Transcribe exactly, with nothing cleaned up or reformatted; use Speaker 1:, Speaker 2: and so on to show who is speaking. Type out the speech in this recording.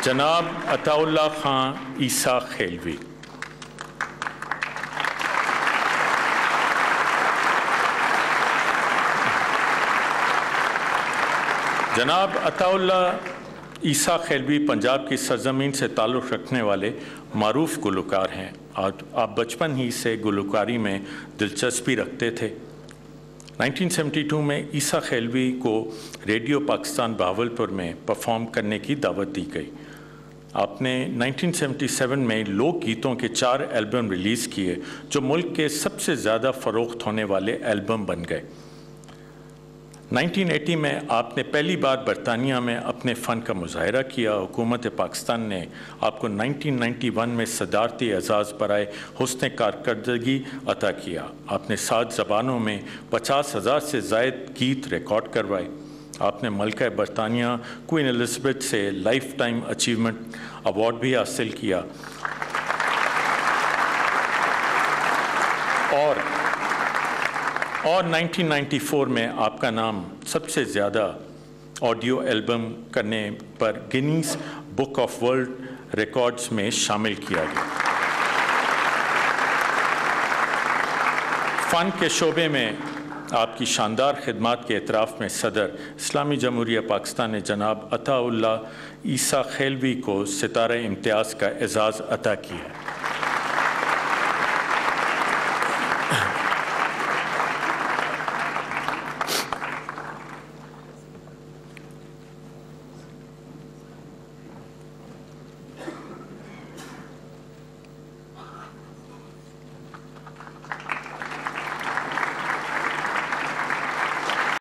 Speaker 1: جناب عطاءاللہ خان اساخیلوی۔ جناب عطاءاللہ اساخیلوی پنجاب کی سرزمین سے تعلق رکھنے والے معروف گلوکار ہیں۔ آپ بچپن ہی سے گلوکاری میں دلچسپی رکھتے تھے۔ نائنٹین سیونٹی ٹو میں اساخیلوی کو ریڈیو پاکستان بہاولپور میں پرفارم کرنے کی دعوت دی گئی۔ آپ نے نائنٹین سیونٹی سیون میں لوک گیتوں کے چار البم ریلیز کیے جو ملک کے سب سے زیادہ فروخت ہونے والے البم بن گئے۔ نائنٹین ایٹی میں آپ نے پہلی بار برطانیہ میں اپنے فن کا مظاہرہ کیا۔ حکومت پاکستان نے آپ کو نائنٹین نائنٹی ون میں صدارتی اعزاز برائے حسن کارکردگی عطا کیا۔ آپ نے سات زبانوں میں پچاس ہزار سے زائد گیت ریکارڈ کروائے۔ آپ نے ملکہ برطانیہ کوئین الزبتھ سے لائف ٹائم اچیومنٹ ایوارڈ بھی حاصل کیا اور اور نائنٹین نائنٹی فور میں آپ کا نام سب سے زیادہ آڈیو البم کرنے پر Guinness book of world records میں شامل کیا گیا۔ فن کے شعبے میں آپ کی شاندار خدمات کے اعتراف میں صدر اسلامی جمہوریہ پاکستان نے جناب عطاءاللہ اساخیلوی کو ستارہ امتیاز کا اعزاز عطا کیا ہے۔